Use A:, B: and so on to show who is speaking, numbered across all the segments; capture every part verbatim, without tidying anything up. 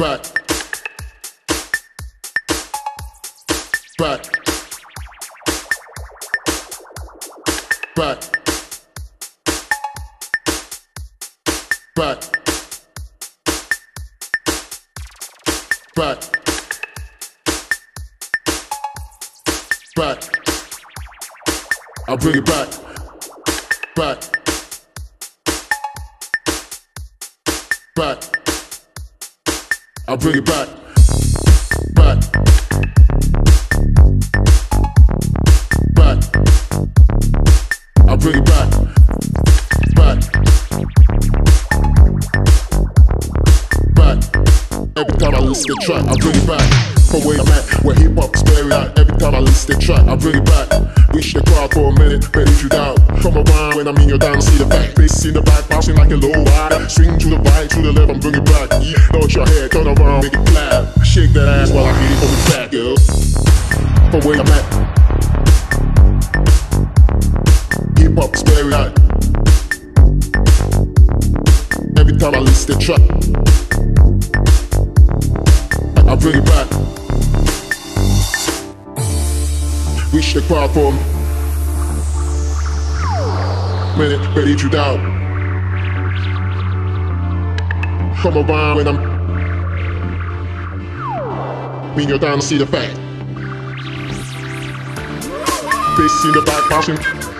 A: back, back, back, back, back, back. I'll bring it back, back, back. I'll bring it back, back, back. I'll bring it back, back, back. Every time I listen to the track, I bring it back. From where I'm at, where hip hop is buried at. Every time I listen to the track, I bring it back. Wish the crowd for a minute, but if you doubt, come around when I'm in your down, see the back. Bass in the back, bouncing like a low rider. Swing to the right, to the left, I'm bringing back. Nod your head, turn around, make it clap. Shake that ass while I hit it on the back, yo. From where I'm at, hip hop is buried at. Every time I listen to the track, I bring it back. Wish the crowd for a minute, but if you doubt, come around when I'm when you're down to see the fact. Bass in the back, bouncing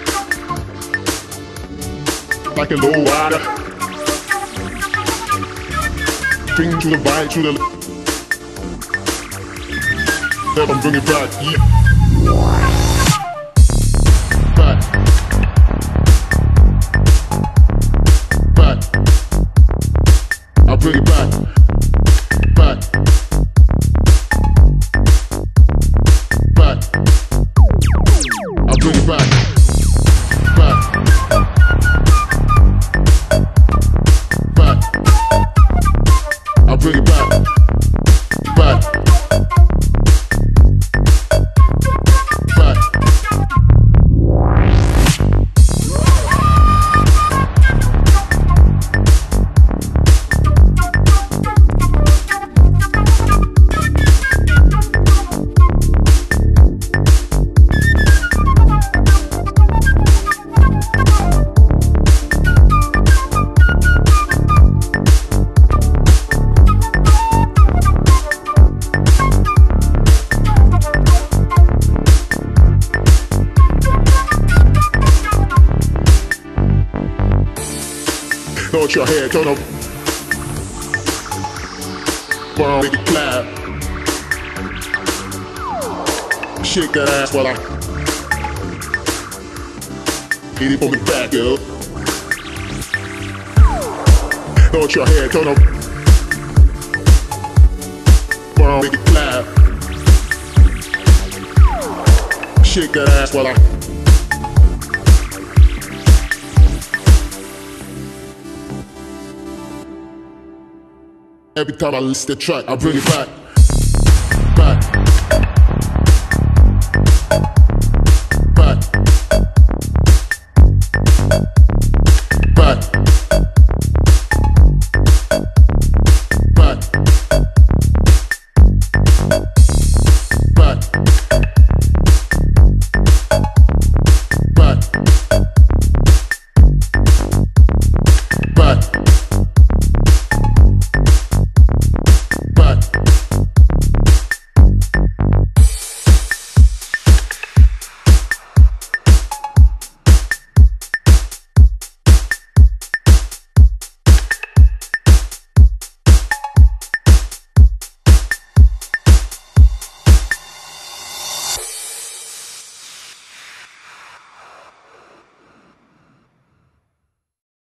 A: like a low rider. Swing to the right, to the left, I'm bringing back, yeah. Back, back. I'll bring it back, back, back. I'll bring it back, back, back. I'll bring it back, back. Nod your head, turn up, burn, make it clap. Shake that ass while I hit it from the back, yo. Nod your head, turn up, burn, make it clap. Shake that ass while I every time I listen to the track, I bring it back, back.